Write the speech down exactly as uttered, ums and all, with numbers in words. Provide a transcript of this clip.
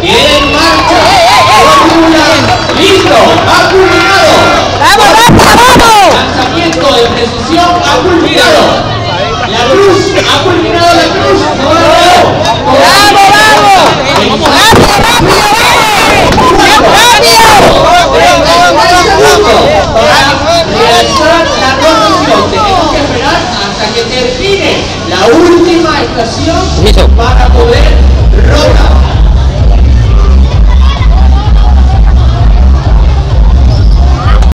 Y en marcha. Listo, ha culminado. ¡Vamos, vamos, vamos! Lanzamiento de precisión ha culminado. La cruz, ha culminado la cruz. No, no, no. ¡Vamos, vamos! ¡Rápido, rápido, rápido! Para realizar la rotación tenemos que esperar hasta que termine la última estación para poder rotar.